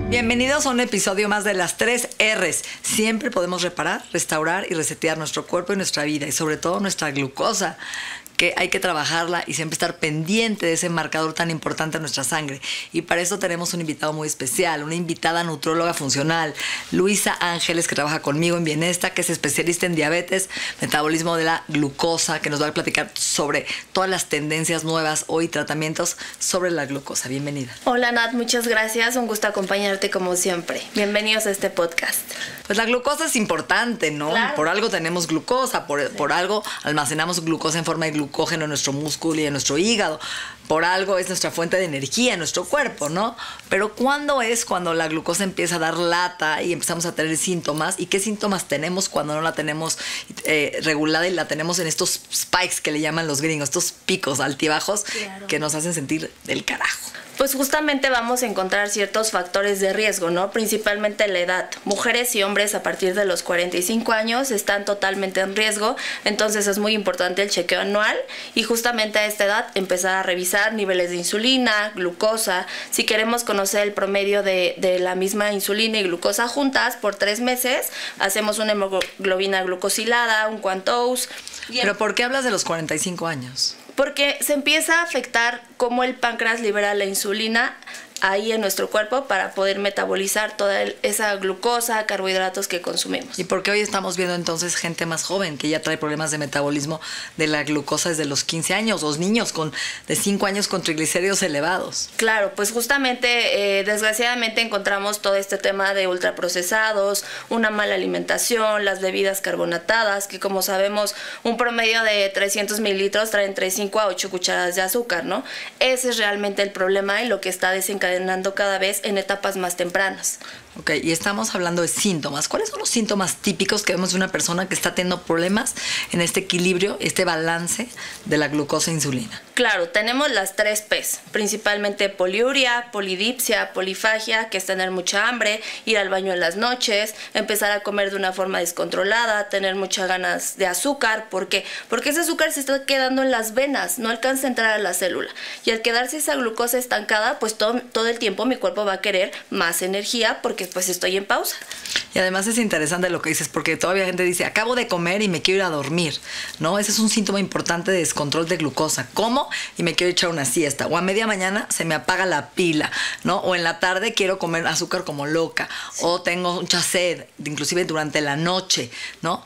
Bienvenidos a un episodio más de las 3 R's. Siempre podemos reparar, restaurar y resetear nuestro cuerpo y nuestra vida, y sobre todo nuestra glucosa, que hay que trabajarla y siempre estar pendiente de ese marcador tan importante en nuestra sangre. Y para eso tenemos un invitado muy especial, una invitada nutróloga funcional, Luisa Ángeles, que trabaja conmigo en Bienesta, que es especialista en diabetes, metabolismo de la glucosa, que nos va a platicar sobre todas las tendencias nuevas hoy, tratamientos sobre la glucosa. Bienvenida. Hola Nat, muchas gracias, un gusto acompañarte como siempre. Bienvenidos a este podcast. Pues la glucosa es importante, ¿no? Claro. Por algo tenemos glucosa, por algo almacenamos glucosa en forma de glucógeno en nuestro músculo y en nuestro hígado. Por algo es nuestra fuente de energía en nuestro cuerpo, ¿no? Pero ¿cuándo es cuando la glucosa empieza a dar lata y empezamos a tener síntomas? ¿Y qué síntomas tenemos cuando no la tenemos regulada y la tenemos en estos spikes que le llaman los gringos, estos picos altibajos, claro, que nos hacen sentir del carajo? Pues justamente vamos a encontrar ciertos factores de riesgo, ¿no? Principalmente la edad. Mujeres y hombres a partir de los 45 años están totalmente en riesgo, entonces es muy importante el chequeo anual y justamente a esta edad empezar a revisar niveles de insulina, glucosa. Si queremos conocer el promedio de la misma insulina y glucosa juntas por 3 meses, hacemos una hemoglobina glucosilada, un Quantos. ¿Pero por qué hablas de los 45 años? Porque se empieza a afectar cómo el páncreas libera la insulina ahí en nuestro cuerpo para poder metabolizar toda esa glucosa, carbohidratos que consumimos. ¿Y por qué hoy estamos viendo entonces gente más joven que ya trae problemas de metabolismo de la glucosa desde los 15 años? Los niños de 5 años con triglicéridos elevados. Claro, pues justamente, desgraciadamente encontramos todo este tema de ultraprocesados, una mala alimentación, las bebidas carbonatadas, que como sabemos, un promedio de 300 mililitros traen entre 5 a 8 cucharadas de azúcar, ¿no? Ese es realmente el problema y lo que está desencadenando cada vez en etapas más tempranas. Ok, y estamos hablando de síntomas. ¿Cuáles son los síntomas típicos que vemos de una persona que está teniendo problemas en este equilibrio, este balance de la glucosa e insulina? Claro, tenemos las 3 P's, principalmente poliuria, polidipsia, polifagia, que es tener mucha hambre, ir al baño en las noches, empezar a comer de una forma descontrolada, tener muchas ganas de azúcar. ¿Por qué? Porque ese azúcar se está quedando en las venas, no alcanza a entrar a la célula. Y al quedarse esa glucosa estancada, pues todo el tiempo mi cuerpo va a querer más energía porque pues estoy en pausa. Y además es interesante lo que dices, porque todavía gente dice, acabo de comer y me quiero ir a dormir, ¿no? Ese es un síntoma importante de descontrol de glucosa. Como y me quiero echar una siesta, o a media mañana se me apaga la pila, ¿no? O en la tarde quiero comer azúcar como loca, sí, o tengo mucha sed, inclusive durante la noche, ¿no?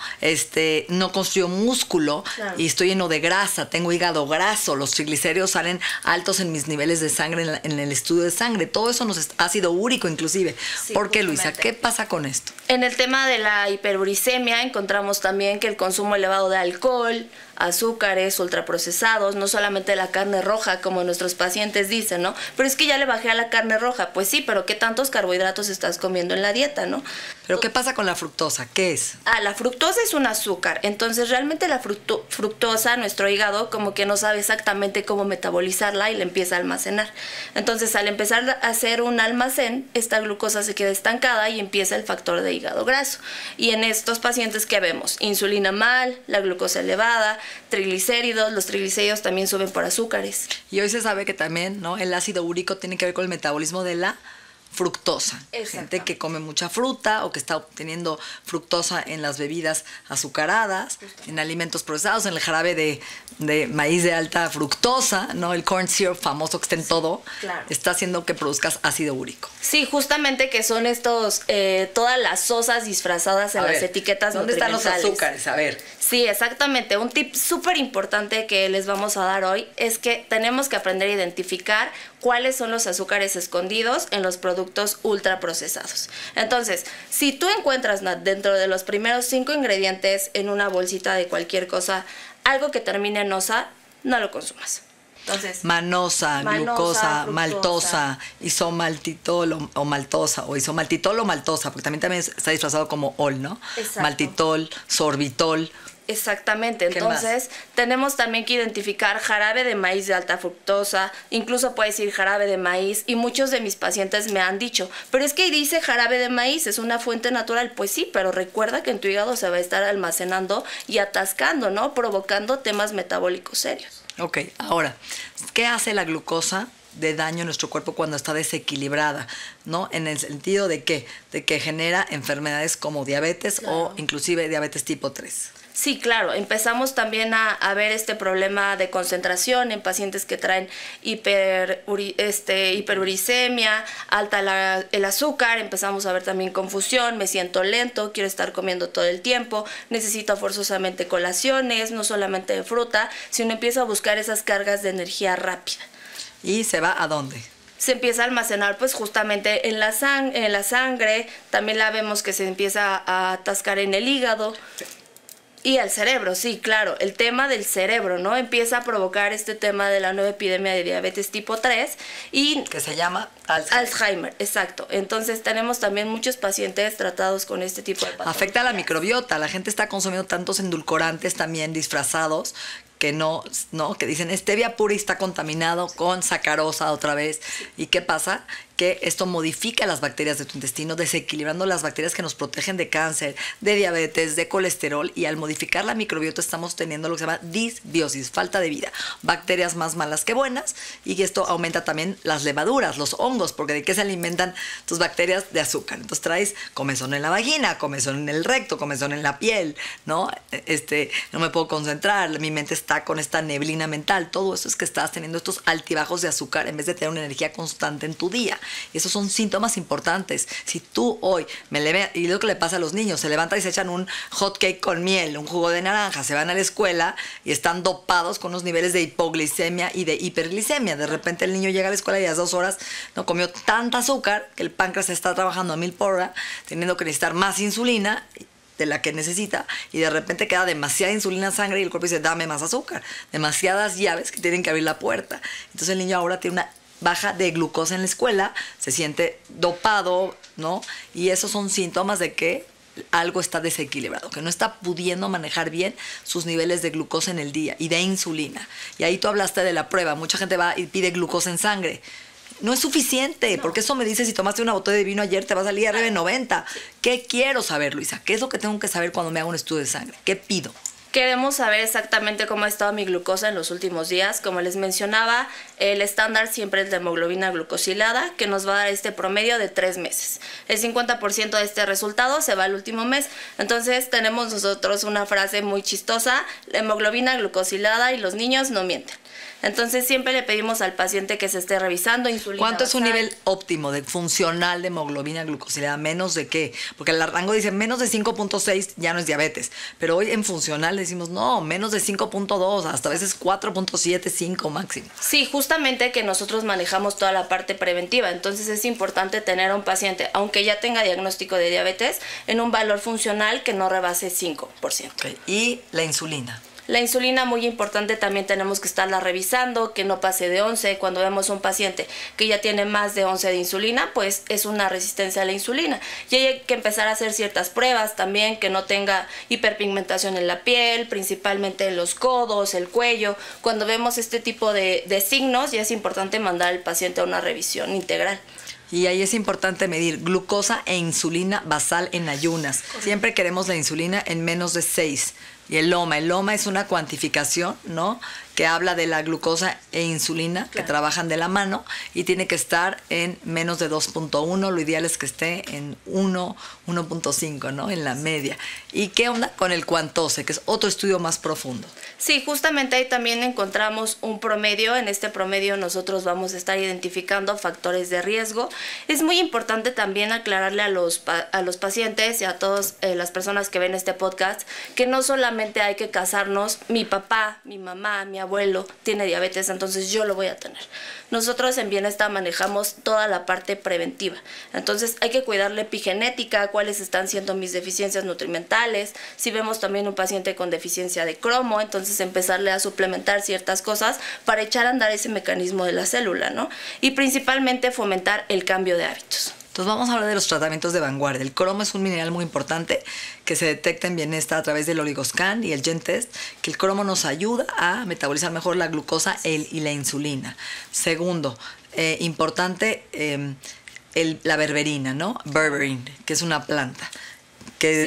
No construyo músculo, claro, y estoy lleno de grasa, tengo hígado graso, los triglicéridos salen altos en mis niveles de sangre, en el estudio de sangre, todo eso ácido úrico inclusive. Sí, ¿por qué, Luisa? ¿Qué pasa con esto? En el tema de la hiperuricemia encontramos también que el consumo elevado de alcohol, azúcares, ultraprocesados, no solamente la carne roja como nuestros pacientes dicen, ¿no? Pero es que ya le bajé a la carne roja. Pues sí, pero ¿qué tantos carbohidratos estás comiendo en la dieta, no? ¿Pero qué pasa con la fructosa? ¿Qué es? La fructosa es un azúcar. Entonces realmente la fructosa, nuestro hígado como que no sabe exactamente cómo metabolizarla y la empieza a almacenar. Entonces al empezar a hacer un almacén, esta glucosa se queda estancada y empieza el factor de hígado graso. Y en estos pacientes, ¿qué vemos? Insulina mal, la glucosa elevada, triglicéridos. Los triglicéridos también suben por azúcares. Y hoy se sabe que también, ¿no?, el ácido úrico tiene que ver con el metabolismo de la fructosa. Gente que come mucha fruta o que está obteniendo fructosa en las bebidas azucaradas, en alimentos procesados, en el jarabe de maíz de alta fructosa, ¿no? El corn syrup famoso que está en todo, claro, está haciendo que produzcas ácido úrico. Sí, justamente que son estos, todas las sosas disfrazadas en las etiquetas ¿dónde están los nutrimentales? azúcares? A ver. Sí, exactamente. Un tip súper importante que les vamos a dar hoy es que tenemos que aprender a identificar cuáles son los azúcares escondidos en los productos ultraprocesados. Entonces, si tú encuentras dentro de los primeros 5 ingredientes en una bolsita de cualquier cosa algo que termine en osa, no lo consumas. Entonces, manosa, glucosa, fructosa, maltosa, isomaltitol o maltosa, o isomaltitol o maltosa, porque también está disfrazado como ol, ¿no? Exacto. Maltitol, sorbitol. Exactamente, entonces tenemos también que identificar jarabe de maíz de alta fructosa, incluso puede decir jarabe de maíz, y muchos de mis pacientes me han dicho, pero es que dice jarabe de maíz, es una fuente natural. Pues sí, pero recuerda que en tu hígado se va a estar almacenando y atascando, ¿no? Provocando temas metabólicos serios. Ok, ahora, ¿qué hace la glucosa de daño en nuestro cuerpo cuando está desequilibrada, ¿no? En el sentido de que genera enfermedades como diabetes o inclusive diabetes tipo 3. Sí, claro. Empezamos también a ver este problema de concentración en pacientes que traen hiperuricemia, alta el azúcar. Empezamos a ver también confusión, me siento lento, quiero estar comiendo todo el tiempo, necesito forzosamente colaciones, no solamente de fruta, sino empiezo a buscar esas cargas de energía rápida. ¿Y se va a dónde? Se empieza a almacenar pues justamente en la sangre, también la vemos que se empieza a atascar en el hígado. Sí. Y al cerebro, sí, claro, el tema del cerebro, ¿no? Empieza a provocar este tema de la nueva epidemia de diabetes tipo 3 y... que se llama Alzheimer, exacto. Entonces tenemos también muchos pacientes tratados con este tipo de patologías. Afecta a la microbiota, la gente está consumiendo tantos endulcorantes también disfrazados que no, que dicen stevia pura y está contaminado con sacarosa otra vez. ¿Y qué pasa? Que esto modifica las bacterias de tu intestino, desequilibrando las bacterias que nos protegen de cáncer, de diabetes, de colesterol, y al modificar la microbiota estamos teniendo lo que se llama disbiosis, falta de vida, bacterias más malas que buenas, y esto aumenta también las levaduras, los hongos, porque ¿de qué se alimentan tus bacterias? De azúcar. Entonces traes comezón en la vagina, comezón en el recto, comezón en la piel, ¿no? No me puedo concentrar, mi mente está con esta neblina mental. Todo eso es que estás teniendo estos altibajos de azúcar en vez de tener una energía constante en tu día. Y esos son síntomas importantes. Si tú hoy y lo que le pasa a los niños, se levantan y se echan un hot cake con miel, un jugo de naranja, se van a la escuela y están dopados con unos niveles de hipoglicemia y de hiperglicemia. De repente el niño llega a la escuela y a las 2 horas no comió tanta azúcar que el páncreas está trabajando a 1000 por hora, teniendo que necesitar más insulina de la que necesita, y de repente queda demasiada insulina en sangre y el cuerpo dice, dame más azúcar. Demasiadas llaves que tienen que abrir la puerta. Entonces el niño ahora tiene una baja de glucosa en la escuela, se siente dopado, ¿no? Y esos son síntomas de que algo está desequilibrado, que no está pudiendo manejar bien sus niveles de glucosa en el día y de insulina. Y ahí tú hablaste de la prueba. Mucha gente va y pide glucosa en sangre. No es suficiente, porque eso me dice, si tomaste una botella de vino ayer te va a salir RB90. ¿Qué quiero saber, Luisa? ¿Qué es lo que tengo que saber cuando me hago un estudio de sangre? ¿Qué pido? Queremos saber exactamente cómo ha estado mi glucosa en los últimos días. Como les mencionaba, el estándar siempre es la hemoglobina glucosilada, que nos va a dar este promedio de 3 meses. El 50% de este resultado se va al último mes. Entonces tenemos nosotros una frase muy chistosa: la hemoglobina glucosilada y los niños no mienten. Entonces siempre le pedimos al paciente que se esté revisando insulina. ¿Cuánto es un nivel óptimo de funcional de hemoglobina glucosilada? ¿Menos de qué? Porque el rango dice menos de 5.6 ya no es diabetes, pero hoy en funcional decimos no, menos de 5.2, hasta a veces 4.7, 5 máximo. Sí, justamente que nosotros manejamos toda la parte preventiva, entonces es importante tener a un paciente, aunque ya tenga diagnóstico de diabetes, en un valor funcional que no rebase 5%. Okay. ¿Y la insulina? La insulina, muy importante, también tenemos que estarla revisando, que no pase de 11. Cuando vemos un paciente que ya tiene más de 11 de insulina, pues es una resistencia a la insulina. Y hay que empezar a hacer ciertas pruebas también, que no tenga hiperpigmentación en la piel, principalmente en los codos, el cuello. Cuando vemos este tipo de signos, ya es importante mandar al paciente a una revisión integral. Y ahí es importante medir glucosa e insulina basal en ayunas. Siempre queremos la insulina en menos de 6. Y el LOMA es una cuantificación, ¿no?, que habla de la glucosa e insulina, claro, que trabajan de la mano, y tiene que estar en menos de 2.1, lo ideal es que esté en 1, 1.5, ¿no?, en la media. ¿Y qué onda con el Quantose, que es otro estudio más profundo? Sí, justamente ahí también encontramos un promedio. En este promedio nosotros vamos a estar identificando factores de riesgo. Es muy importante también aclararle a los pacientes y a todas las personas que ven este podcast que no solamente hay que casarnos, mi papá, mi mamá, mi abuelo tiene diabetes, entonces yo lo voy a tener. Nosotros en Bienestar manejamos toda la parte preventiva. Entonces hay que cuidar la epigenética, cuáles están siendo mis deficiencias nutrimentales. Si vemos también un paciente con deficiencia de cromo, entonces empezarle a suplementar ciertas cosas para echar a andar ese mecanismo de la célula, ¿no? Y principalmente fomentar el cambio de hábitos. Entonces vamos a hablar de los tratamientos de vanguardia. El cromo es un mineral muy importante que se detecta en Bienestar a través del Oligoscan y el GenTest, que el cromo nos ayuda a metabolizar mejor la glucosa y la insulina. Segundo, importante, la berberina, ¿no? Berberine, que es una planta. Que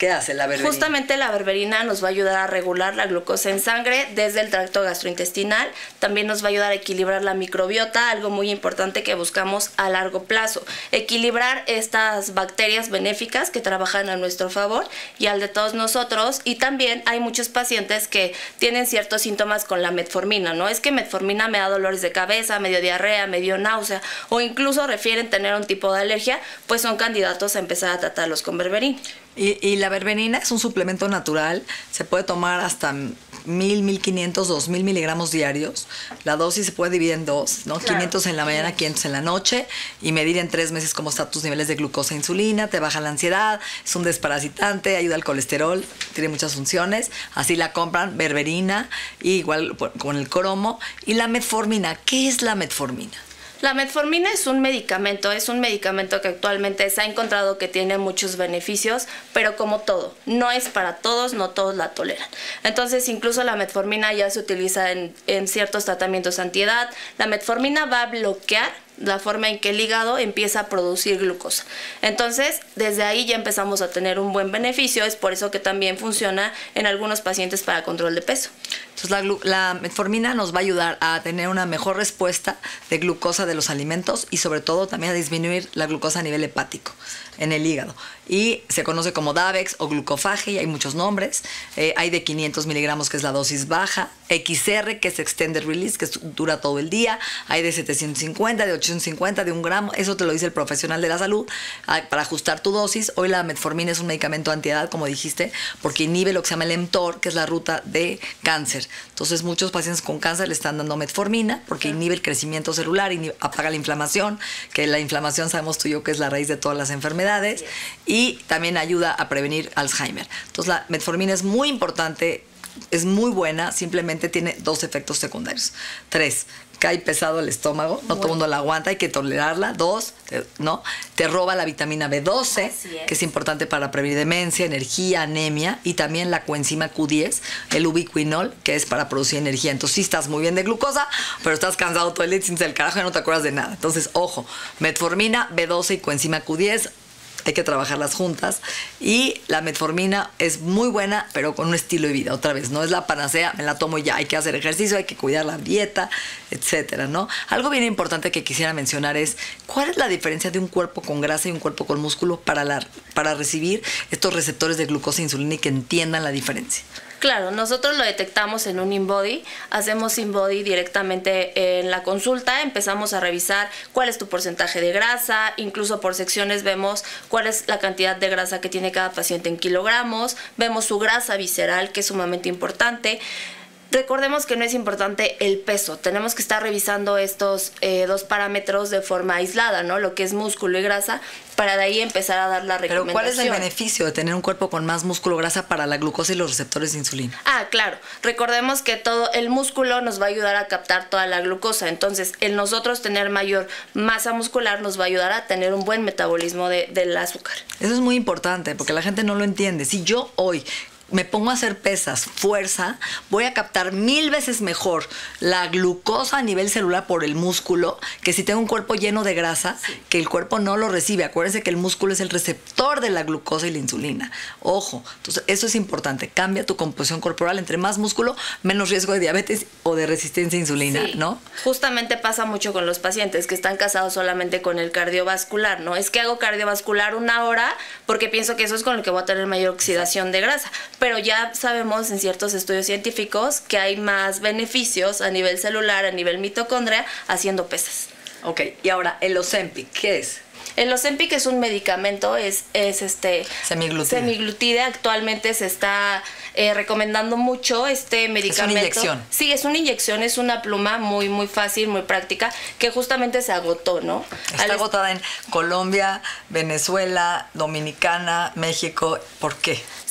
¿Qué hace la berberina? Justamente la berberina nos va a ayudar a regular la glucosa en sangre desde el tracto gastrointestinal. También nos va a ayudar a equilibrar la microbiota, algo muy importante que buscamos a largo plazo. Equilibrar estas bacterias benéficas que trabajan a nuestro favor y al de todos nosotros. Y también hay muchos pacientes que tienen ciertos síntomas con la metformina, ¿no? Es que metformina me da dolores de cabeza, medio diarrea, medio náusea, o incluso refieren tener un tipo de alergia, pues son candidatos a empezar a tratarlos con berberina. Y la berberina es un suplemento natural, se puede tomar hasta 1000, 1500, 2000 miligramos diarios. La dosis se puede dividir en dos, ¿no? Claro. 500 en la mañana, 500 en la noche, y medir en 3 meses cómo están tus niveles de glucosa e insulina, te baja la ansiedad, es un desparasitante, ayuda al colesterol, tiene muchas funciones. Así la compran, berberina, y igual con el cromo. Y la metformina, ¿qué es la metformina? La metformina es un medicamento que actualmente se ha encontrado que tiene muchos beneficios, pero como todo, no es para todos, no todos la toleran. Entonces, incluso la metformina ya se utiliza en ciertos tratamientos antiedad. La metformina va a bloquear la forma en que el hígado empieza a producir glucosa. Entonces, desde ahí ya empezamos a tener un buen beneficio. Es por eso que también funciona en algunos pacientes para control de peso. Entonces, la metformina nos va a ayudar a tener una mejor respuesta de glucosa de los alimentos y sobre todo también a disminuir la glucosa a nivel hepático en el hígado. Y se conoce como Davex o glucofaje, y hay muchos nombres. Hay de 500 miligramos, que es la dosis baja. XR, que es Extended Release, que dura todo el día. Hay de 750, de 850, de 1 gramo. Eso te lo dice el profesional de la salud para ajustar tu dosis. Hoy la metformina es un medicamento antiedad, como dijiste, porque inhibe lo que se llama el mTOR, que es la ruta de cáncer. Entonces, muchos pacientes con cáncer le están dando metformina porque inhibe el crecimiento celular, apaga la inflamación, que la inflamación sabemos tú y yo que es la raíz de todas las enfermedades, y también ayuda a prevenir Alzheimer. Entonces, la metformina es muy importante, es muy buena, simplemente tiene 2 efectos secundarios. 3, cae pesado el estómago, no todo el mundo la aguanta, hay que tolerarla. 2, ¿no? Te roba la vitamina B12, que es importante para prevenir demencia, energía, anemia, y también la coenzima Q10, el ubiquinol, que es para producir energía. Entonces, sí estás muy bien de glucosa, pero estás cansado todo el día sin el carajo y no te acuerdas de nada. Entonces, ojo, metformina, B12 y coenzima Q10, hay que trabajarlas juntas. Y la metformina es muy buena, pero con un estilo de vida. Otra vez, no es la panacea, me la tomo y ya. Hay que hacer ejercicio, hay que cuidar la dieta, etcétera, ¿no? Algo bien importante que quisiera mencionar es, ¿cuál es la diferencia de un cuerpo con grasa y un cuerpo con músculo para recibir estos receptores de glucosa e insulina y que entiendan la diferencia? Claro, nosotros lo detectamos en un InBody, hacemos InBody directamente en la consulta, empezamos a revisar cuál es tu porcentaje de grasa, incluso por secciones vemos cuál es la cantidad de grasa que tiene cada paciente en kilogramos, vemos su grasa visceral, que es sumamente importante. Recordemos que no es importante el peso, tenemos que estar revisando estos 2 parámetros de forma aislada, ¿no? Lo que es músculo y grasa, para de ahí empezar a dar la recomendación. Pero ¿cuál es el beneficio de tener un cuerpo con más músculo, grasa para la glucosa y los receptores de insulina? Ah, claro. Recordemos que todo el músculo nos va a ayudar a captar toda la glucosa. Entonces, el nosotros tener mayor masa muscular nos va a ayudar a tener un buen metabolismo del azúcar. Eso es muy importante porque la gente no lo entiende. Si yo hoy me pongo a hacer pesas, fuerza, voy a captar 1000 veces mejor la glucosa a nivel celular por el músculo, que si tengo un cuerpo lleno de grasa, que el cuerpo no lo recibe. Acuérdense que el músculo es el receptor de la glucosa y la insulina. Ojo, entonces eso es importante. Cambia tu composición corporal. Entre más músculo, menos riesgo de diabetes o de resistencia a insulina, sí, ¿no? Justamente pasa mucho con los pacientes que están casados solamente con el cardiovascular, ¿no? Es que hago cardiovascular 1 hora porque pienso que eso es con lo que voy a tener mayor oxidación de grasa. Pero ya sabemos en ciertos estudios científicos que hay más beneficios a nivel celular, a nivel mitocondria, haciendo pesas. Ok, y ahora, el Ozempic, ¿qué es? El Ozempic es un medicamento, es semiglutide. Actualmente se está recomendando mucho este medicamento. ¿Es una inyección? Sí, es una inyección, es una pluma muy, muy fácil, muy práctica, que justamente se agotó, ¿no? Está agotada en Colombia, Venezuela, Dominicana, México. ¿Por qué?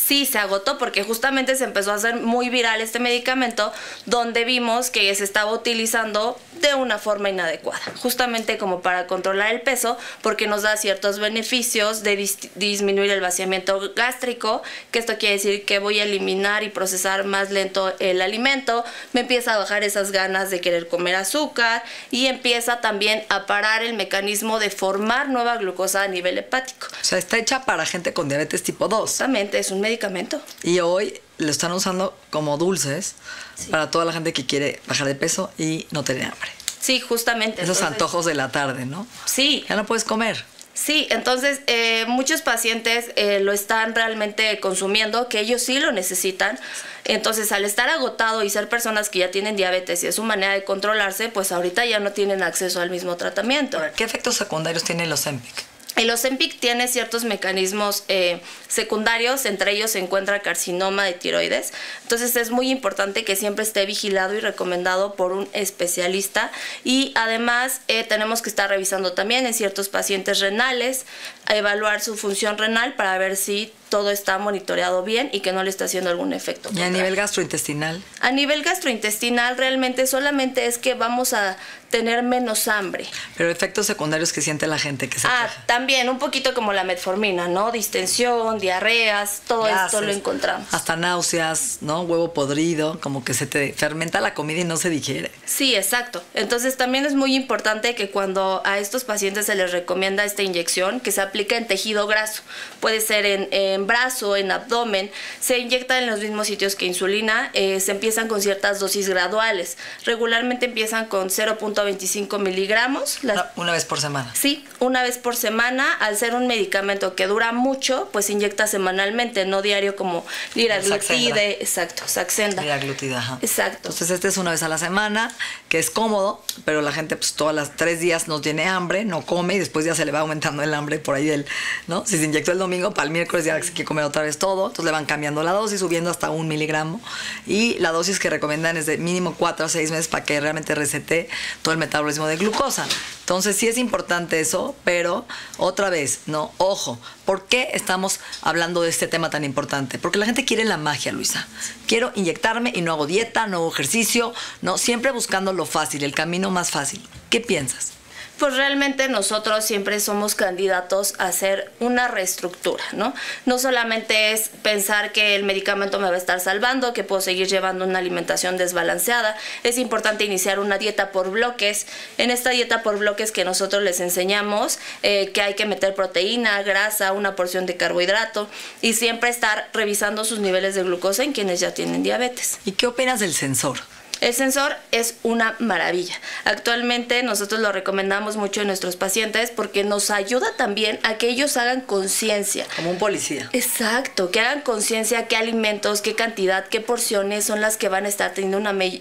Sí, se agotó porque justamente se empezó a hacer muy viral este medicamento, donde vimos que se estaba utilizando de una forma inadecuada, justamente como para controlar el peso, porque nos da ciertos beneficios de disminuir el vaciamiento gástrico, que esto quiere decir que voy a eliminar y procesar más lento el alimento, me empieza a bajar esas ganas de querer comer azúcar y empieza también a parar el mecanismo de formar nueva glucosa a nivel hepático. O sea, está hecha para gente con diabetes tipo 2. Justamente, es un medicamento. Y hoy lo están usando como dulces para toda la gente que quiere bajar de peso y no tener hambre. Sí, justamente. Esos antojos de la tarde, ¿no? Sí. Ya no puedes comer. Sí, entonces muchos pacientes lo están realmente consumiendo, que ellos sí lo necesitan. Entonces, al estar agotado y ser personas que ya tienen diabetes y es su manera de controlarse, pues ahorita ya no tienen acceso al mismo tratamiento. Ahora, ¿qué efectos secundarios tiene el Ozempic? El Ozempic tiene ciertos mecanismos secundarios, entre ellos se encuentra carcinoma de tiroides. Entonces es muy importante que siempre esté vigilado y recomendado por un especialista. Y además tenemos que estar revisando también en ciertos pacientes renales, a evaluar su función renal para ver si todo está monitoreado bien y que no le está haciendo algún efecto. ¿Y a nivel gastrointestinal? A nivel gastrointestinal realmente solamente es que vamos a tener menos hambre. Pero efectos secundarios que siente la gente que se queja. También un poquito como la metformina, ¿no? Distensión, diarreas, todo esto lo encontramos. Hasta náuseas, ¿no? Huevo podrido, como que se te fermenta la comida y no se digiere. Sí, exacto. Entonces también es muy importante que cuando a estos pacientes se les recomienda esta inyección, que se aplica en tejido graso, puede ser en brazo, en abdomen, se inyecta en los mismos sitios que insulina, se empiezan con ciertas dosis graduales. Regularmente empiezan con 0.25 miligramos. Una vez por semana. Sí, una vez por semana. Al ser un medicamento que dura mucho, pues se inyecta semanalmente, no diario como liraglutide. Exacto, Saxenda. Liraglutide, ajá. Exacto. Entonces este es una vez a la semana, que es cómodo, pero la gente pues todas las 3 días no tiene hambre, no come y después ya se le va aumentando el hambre por ahí ¿no? Si se inyectó el domingo, para el miércoles ya se quiere comer otra vez todo, entonces le van cambiando la dosis, subiendo hasta 1 miligramo y la dosis que recomiendan es de mínimo 4 a 6 meses para que realmente resete todo el metabolismo de glucosa. Entonces sí es importante eso, pero otra vez, ¿no? Ojo, ¿por qué estamos hablando de este tema tan importante? Porque la gente quiere la magia, Luisa. Quiero inyectarme y no hago dieta, no hago ejercicio, no, siempre buscando lo fácil, el camino más fácil. ¿Qué piensas? Pues realmente nosotros siempre somos candidatos a hacer una reestructura, ¿no? No solamente es pensar que el medicamento me va a estar salvando, que puedo seguir llevando una alimentación desbalanceada. Es importante iniciar una dieta por bloques. En esta dieta por bloques que nosotros les enseñamos, que hay que meter proteína, grasa, una porción de carbohidrato y siempre estar revisando sus niveles de glucosa en quienes ya tienen diabetes. ¿Y qué opinas del sensor? El sensor es una maravilla. Actualmente nosotros lo recomendamos mucho en nuestros pacientes porque nos ayuda también a que ellos hagan conciencia. Como un policía. Exacto, que hagan conciencia qué alimentos, qué cantidad, qué porciones son las que van a estar teniendo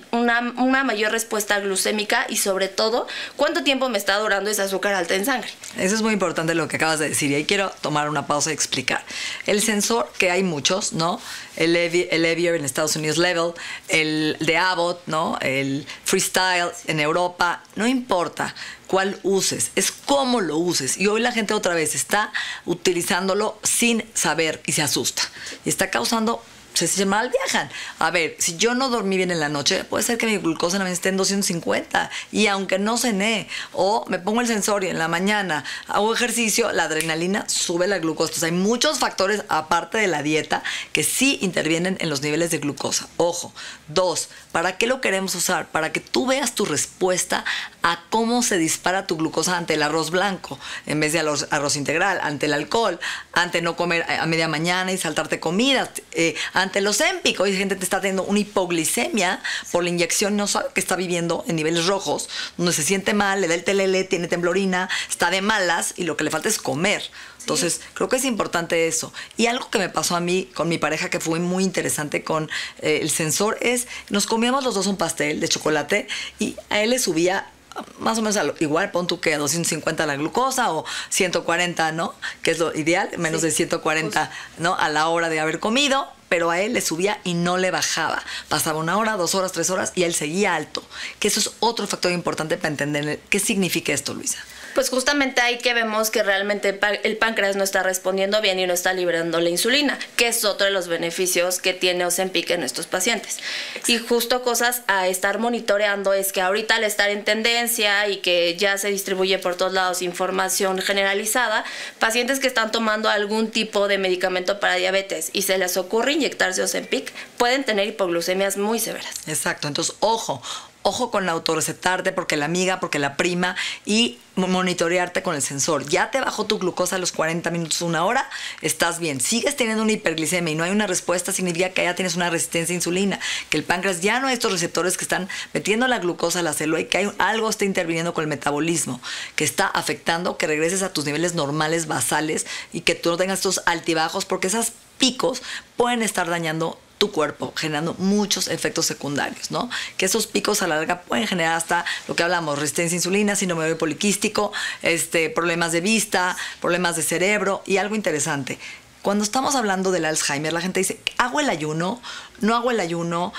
una mayor respuesta glucémica y sobre todo cuánto tiempo me está durando ese azúcar alta en sangre. Eso es muy importante lo que acabas de decir y ahí quiero tomar una pausa y explicar. El sensor, que hay muchos, ¿no? El Evier en Estados Unidos, Level, el de Abbott, ¿no? El Freestyle en Europa, no importa cuál uses, es cómo lo uses. Y hoy la gente otra vez está utilizándolo sin saber y se asusta. Y está causando, se mal viajan. A ver, si yo no dormí bien en la noche, puede ser que mi glucosa en la mañana esté en 250 y aunque no cené o me pongo el sensor y en la mañana hago ejercicio, la adrenalina sube la glucosa. Entonces hay muchos factores aparte de la dieta que sí intervienen en los niveles de glucosa. Ojo. 2, ¿para qué lo queremos usar? Para que tú veas tu respuesta a cómo se dispara tu glucosa ante el arroz blanco en vez de arroz integral, ante el alcohol, ante no comer a media mañana y saltarte comidas, ante los Ozempic. Hoy gente te está teniendo una hipoglicemia por la inyección, no sabe que está viviendo en niveles rojos, donde se siente mal, le da el telele, tiene temblorina, está de malas y lo que le falta es comer. Entonces, creo que es importante eso. Y algo que me pasó a mí con mi pareja que fue muy interesante con el sensor es, nos comíamos los dos un pastel de chocolate y a él le subía más o menos igual, pon tú que a 250 la glucosa o 140, ¿no? Que es lo ideal, menos de 140, ¿no? A la hora de haber comido, pero a él le subía y no le bajaba. Pasaba 1 hora, 2 horas, 3 horas y él seguía alto. Que eso es otro factor importante para entender qué significa esto, Luisa. Pues justamente ahí que vemos que realmente el páncreas no está respondiendo bien y no está liberando la insulina, que es otro de los beneficios que tiene Ozempic en estos pacientes. Exacto. Y justo cosas a estar monitoreando es que ahorita al estar en tendencia y que ya se distribuye por todos lados información generalizada, pacientes que están tomando algún tipo de medicamento para diabetes y se les ocurre inyectarse Ozempic, pueden tener hipoglucemias muy severas. Exacto, entonces ojo con autorrecetarte porque la amiga, porque la prima y monitorearte con el sensor. Ya te bajó tu glucosa a los 40 minutos, una hora, estás bien. Sigues teniendo una hiperglicemia y no hay una respuesta, significa que ya tienes una resistencia a insulina, que el páncreas ya no hay estos receptores que están metiendo la glucosa a la célula y que algo está interviniendo con el metabolismo, que está afectando que regreses a tus niveles normales basales y que tú no tengas estos altibajos, porque esos picos pueden estar dañando tu cuerpo, generando muchos efectos secundarios, ¿no? Que esos picos a la larga pueden generar hasta lo que hablamos, resistencia a insulina, síndrome poliquístico, problemas de vista, problemas de cerebro y algo interesante. Cuando estamos hablando del Alzheimer, la gente dice, ¿hago el ayuno? ¿No hago el ayuno?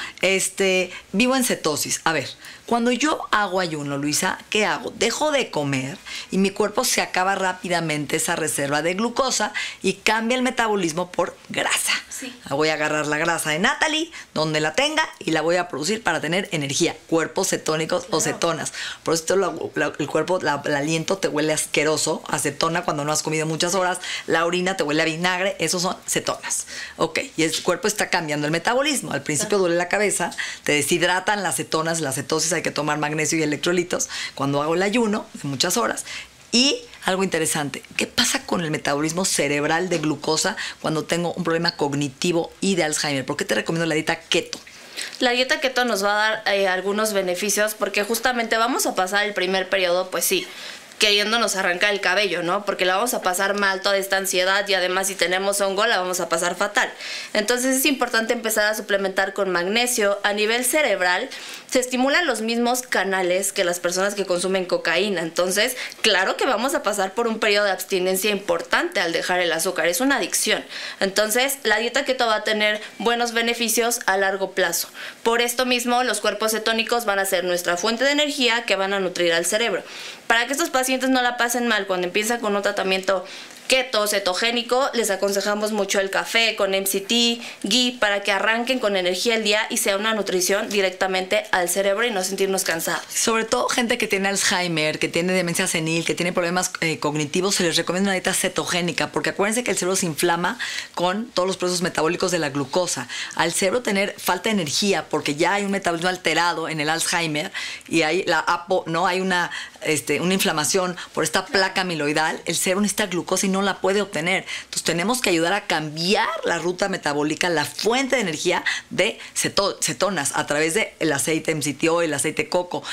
Vivo en cetosis. A ver, cuando yo hago ayuno, Luisa, ¿qué hago? Dejo de comer y mi cuerpo se acaba rápidamente esa reserva de glucosa y cambia el metabolismo por grasa. Sí. Voy a agarrar la grasa de Natalie, donde la tenga, y la voy a producir para tener energía. Cuerpos cetónicos o cetonas. Por eso el cuerpo, el aliento te huele asqueroso, acetona cuando no has comido muchas horas, la orina te huele a vinagre, esos son cetonas. Ok, y el cuerpo está cambiando el metabolismo. Al principio duele la cabeza, te deshidratan las cetonas, la cetosis, hay que tomar magnesio y electrolitos cuando hago el ayuno de muchas horas. Y algo interesante, ¿qué pasa con el metabolismo cerebral de glucosa cuando tengo un problema cognitivo y de Alzheimer? ¿Por qué te recomiendo la dieta keto? La dieta keto nos va a dar algunos beneficios porque justamente vamos a pasar el primer periodo, pues sí, queriéndonos arrancar el cabello, ¿no? Porque la vamos a pasar mal toda esta ansiedad y además si tenemos hongo la vamos a pasar fatal. Entonces es importante empezar a suplementar con magnesio. A nivel cerebral se estimulan los mismos canales que las personas que consumen cocaína. Entonces, claro que vamos a pasar por un periodo de abstinencia importante al dejar el azúcar. Es una adicción. Entonces, la dieta keto va a tener buenos beneficios a largo plazo. Por esto mismo, los cuerpos cetónicos van a ser nuestra fuente de energía que van a nutrir al cerebro. Para que estos pacientes no la pasen mal cuando empiezan con un tratamiento keto, cetogénico, les aconsejamos mucho el café con MCT, ghee, para que arranquen con energía el día y sea una nutrición directamente al cerebro y no sentirnos cansados. Sobre todo gente que tiene Alzheimer, que tiene demencia senil, que tiene problemas cognitivos, se les recomienda una dieta cetogénica, porque acuérdense que el cerebro se inflama con todos los procesos metabólicos de la glucosa. Al cerebro tener falta de energía, porque ya hay un metabolismo alterado en el Alzheimer y hay hay una inflamación por esta placa amiloidal, el cerebro necesita glucosa y no la puede obtener. Entonces tenemos que ayudar a cambiar la ruta metabólica, la fuente de energía de cetonas a través del aceite MCT, el aceite de coco,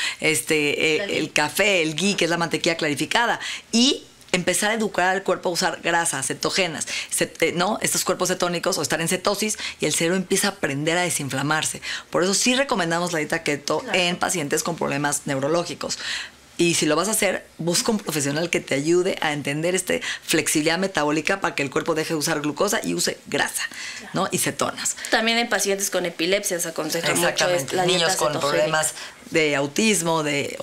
el café, el ghee, que es la mantequilla clarificada, y empezar a educar al cuerpo a usar grasas cetogénicas, ¿no? Estos cuerpos cetónicos o estar en cetosis y el cerebro empieza a aprender a desinflamarse. Por eso sí recomendamos la dieta keto en pacientes con problemas neurológicos. Y si lo vas a hacer, busca un profesional que te ayude a entender flexibilidad metabólica para que el cuerpo deje de usar glucosa y use grasa, ¿no? Y cetonas. También en pacientes con epilepsia se aconseja mucho la dieta niños con problemas de autismo,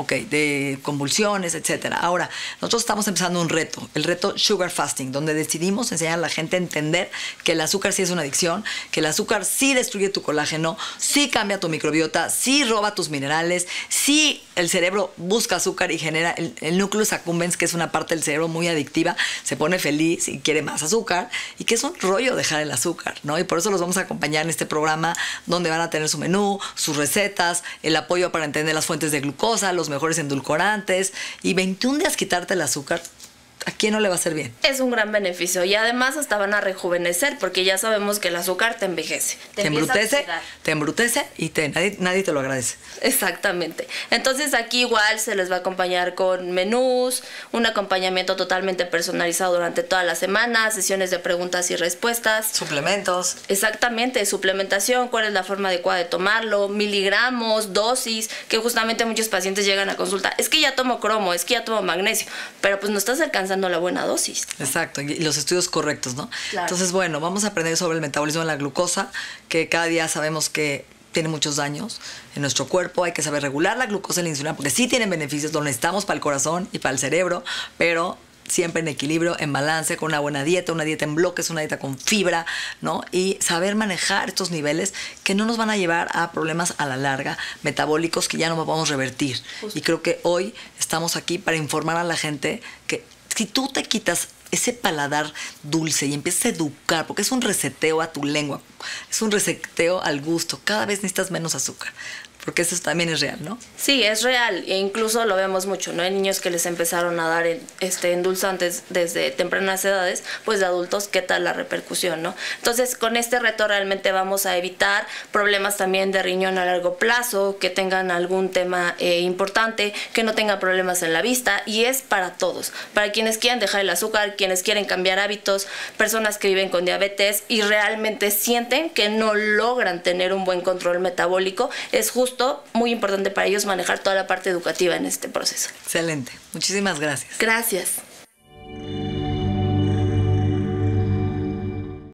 de convulsiones, etcétera. Ahora, nosotros estamos empezando un reto, el reto Sugar Fasting, donde decidimos enseñar a la gente a entender que el azúcar sí es una adicción, que el azúcar sí destruye tu colágeno, sí cambia tu microbiota, sí roba tus minerales, sí el cerebro busca azúcar y genera el nucleus accumbens, que es una parte del cerebro muy adictiva, se pone feliz y quiere más azúcar, y que es un rollo dejar el azúcar, ¿no? Y por eso los vamos a acompañar en este programa, donde van a tener su menú, sus recetas, el apoyo para entender las fuentes de glucosa, los mejores endulcorantes, y 21 días quitarte el azúcar. ¿A quién no le va a hacer bien? Es un gran beneficio y además hasta van a rejuvenecer porque ya sabemos que el azúcar te envejece. Te embrutece y nadie te lo agradece. Exactamente. Entonces aquí igual se les va a acompañar con menús, un acompañamiento totalmente personalizado durante toda la semana, sesiones de preguntas y respuestas. Suplementos. Exactamente, suplementación, cuál es la forma adecuada de tomarlo, miligramos, dosis, que justamente muchos pacientes llegan a consulta. Es que ya tomo cromo, es que ya tomo magnesio, pero pues no estás alcanzando la buena dosis. Exacto, y los estudios correctos, ¿no? Claro. Entonces, bueno, vamos a aprender sobre el metabolismo de la glucosa, que cada día sabemos que tiene muchos daños en nuestro cuerpo. Hay que saber regular la glucosa y la insulina porque sí tienen beneficios, lo necesitamos para el corazón y para el cerebro, pero siempre en equilibrio, en balance, con una buena dieta, una dieta en bloques, una dieta con fibra, ¿no? Y saber manejar estos niveles que no nos van a llevar a problemas a la larga, metabólicos que ya no podemos revertir. Justo. Y creo que hoy estamos aquí para informar a la gente que si tú te quitas ese paladar dulce y empiezas a educar, porque es un reseteo a tu lengua, es un reseteo al gusto, cada vez necesitas menos azúcar. Porque eso también es real, ¿no? Sí, es real. E incluso lo vemos mucho, ¿no? Hay niños que les empezaron a dar endulzantes desde tempranas edades, pues de adultos, ¿qué tal la repercusión, no? Entonces, con este reto realmente vamos a evitar problemas también de riñón a largo plazo, que tengan algún tema importante, que no tengan problemas en la vista, y es para todos. Para quienes quieren dejar el azúcar, quienes quieren cambiar hábitos, personas que viven con diabetes y realmente sienten que no logran tener un buen control metabólico, es justo muy importante para ellos manejar toda la parte educativa en este proceso. Excelente. Muchísimas gracias. Gracias.